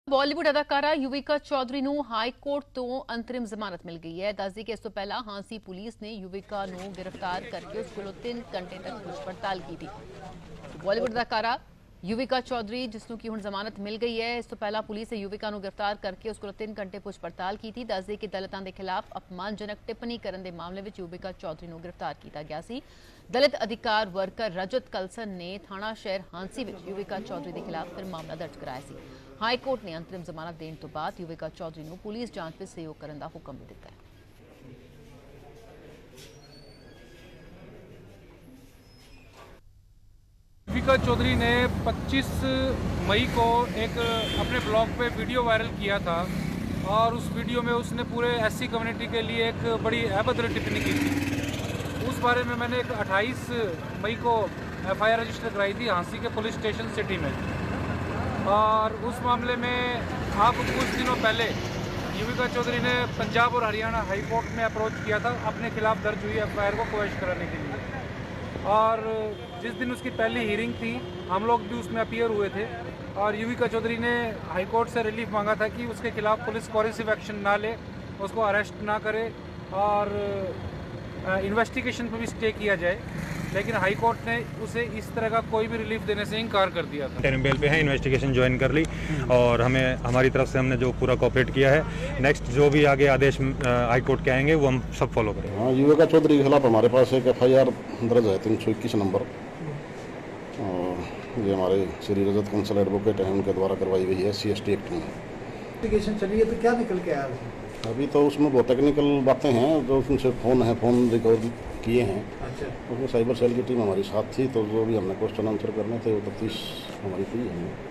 ਬਾਲੀਵੁੱਡ ਅਦਾਕਾਰਾ ਯੁਵਿਕਾ ਚੌਧਰੀ ਨੂੰ high court ਤੋਂ ਅੰਤਰਿਮ ਜ਼ਮਾਨਤ ਮਿਲ ਗਈ ਹੈ। ਦੱਸਦੀ ਕਿ ਇਸ ਤੋਂ ਪਹਿਲਾਂ ਹਾਂਸੀ ਪੁਲਿਸ ਨੇ ਯੁਵਿਕਾ ਨੂੰ ਗ੍ਰਿਫਤਾਰ ਕਰਕੇ ਉਸ ਕੋਲੋਂ 3 ਘੰਟੇ ਤੱਕ ਪੁੱਛ ਪੜਤਾਲ ਕੀਤੀ। ਬਾਲੀਵੁੱਡ ਅਦਾਕਾਰਾ ਯੁਵਿਕਾ ਚੌਧਰੀ ਜਿਸ ਨੂੰ ਕਿ ਹੁਣ ਜ਼ਮਾਨਤ ਮਿਲ ਗਈ ਹੈ, ਇਸ ਤੋਂ ਪਹਿਲਾਂ ਪੁਲਿਸ ਨੇ ਯੁਵਿਕਾ ਨੂੰ ਗ੍ਰਿਫਤਾਰ ਕਰਕੇ ਉਸ ਕੋਲੋਂ 3 ਘੰਟੇ ਪੁੱਛ ਪੜਤਾਲ ਕੀਤੀ। ਦੱਸਦੀ ਕਿ ਦਲਿਤਾਂ ਦੇ ਖਿਲਾਫ ਅਪਮਾਨਜਨਕ ਟਿੱਪਣੀ ਕਰਨ ਦੇ ਮਾਮਲੇ ਵਿੱਚ ਯੁਵਿਕਾ ਚੌਧਰੀ ਨੂੰ ਗ੍ਰਿਫਤਾਰ ਕੀਤਾ ਗਿਆ ਸੀ। दलित अधिकार वर्कर रजत कलसन ने थाना शहर हांसी में युविका चौधरी के खिलाफ फिर मामला दर्ज कराया सी। हाई कोर्ट ने अंतरिम जमानत देने तो बाद युविका चौधरी को पुलिस जांच में सहयोग करने का हुक्म भी दिता है। युविका चौधरी ने 25 मई को एक अपने ब्लॉग पे वीडियो वायरल किया था और उस वीडियो में उसने पूरे एससी कम्युनिटी के लिए एक बड़ी अभद्र टिप्पणी की थी। उस बारे में मैंने एक 28 मई को FIR रजिस्टर कराई थी हांसी के पुलिस स्टेशन सिटी में, और उस मामले में आप कुछ दिनों पहले युविका चौधरी ने पंजाब और हरियाणा हाई कोर्ट में अप्रोच किया था अपने खिलाफ दर्ज हुई FIR को क्वैश कराने के लिए। और जिस दिन उसकी पहली हियरिंग थी हम लोग भी उसमें अपीयर हुए थे, और युविका चौधरी ने हाई कोर्ट से रिलीफ मांगा था कि उसके खिलाफ पुलिस कोरेसिव एक्शन ना ले, उसको अरेस्ट ना करे और इन्वेस्टिगेशन पर भी स्टे किया जाए। लेकिन हाई कोर्ट ने उसे इस तरह का कोई भी रिलीफ देने से इनकार कर दिया था। बेल पे है, इन्वेस्टिगेशन ज्वाइन कर ली और हमारी तरफ से हमने जो पूरा कोऑपरेट किया है। नेक्स्ट जो भी आगे आदेश हाई कोर्ट के आएंगे वो हम सब फॉलो करेंगे। हाँ, युविका चौधरी के खिलाफ हमारे पास एक FIR दर्ज है 321 नंबर, और ये हमारे श्री रजत कंसल एडवोकेट हैं उनके द्वारा करवाई गई है SC/ST एक्ट में। इन्वेस्टिगेशन चली है तो क्या निकल के आया? अभी तो उसमें बहुत टेक्निकल बातें हैं, जो उनसे फ़ोन रिकवर किए हैं। अच्छा, उसमें साइबर सेल की टीम हमारी साथ थी, तो जो भी हमने क्वेश्चन आंसर करने थे वो तफ्तीश हमारी की हमने।